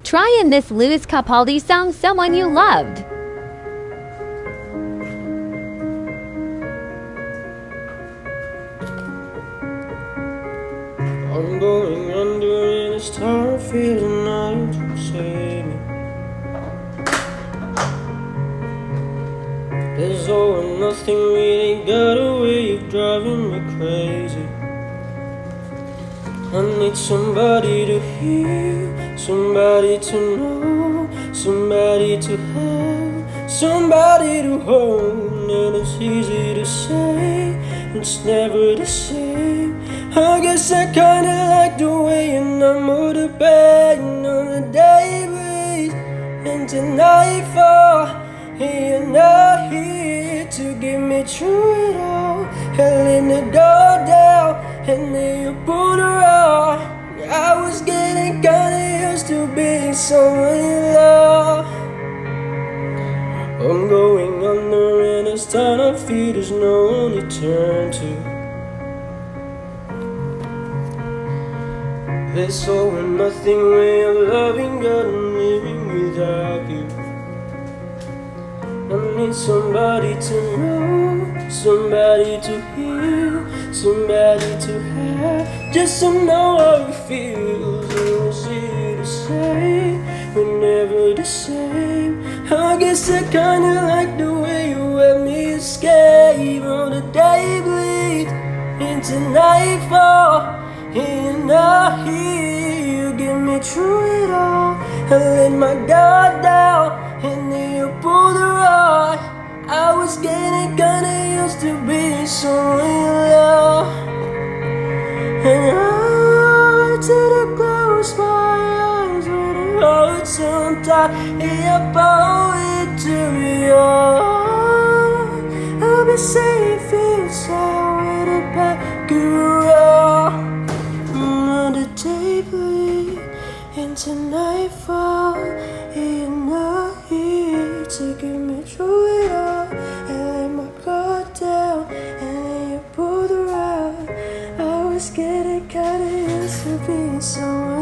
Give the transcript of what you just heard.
Try in this Lewis Capaldi song, Someone You Loved. I'm going under and it's time for you tonight to save me. There's all or nothing, really got a way of driving me crazy. I need somebody to hear, somebody to know, somebody to have, somebody to hold. And it's easy to say, it's never the same. I guess I kinda like the way you're not motivating on the daybreak into nightfall. You're not here to get me through it all. Held the door down and then you pulled her out. I was getting kinda used to being someone you love. I'm going under and it's time I feel there's no one to turn to. This all or nothing way of loving God and living without you. I need somebody to know, somebody to hear, somebody to have, just to know how it feels. And it's easy to say, we're never the same. I guess I kinda like the way you let me escape on the day bleed into nightfall. You're not here, you get me through it all. I let my guard down and then you pulled the rug. I was getting kinda used to being someone you love. And I tend to close my eyes when it hurts sometimes. Yeah, I owe it to you. I'll be safe inside with a back girl. The day bleed into nightfall. You're not here to get me through it all. And let my guard down and then you pulled the rug. I was getting kinda used to being someone